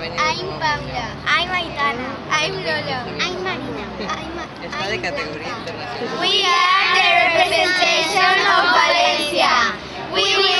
venido I'm como Paula. I'm Aitana. I'm Lolo. I'm Marina. Está de categoría internacional. We are the representation of Valencia. We